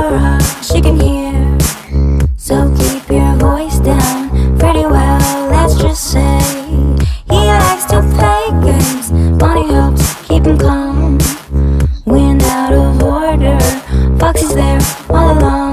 her, she can hear. So keep your voice down pretty well, let's just say. He likes to play games, money helps keep him calm. When out of order, Foxy's there all along.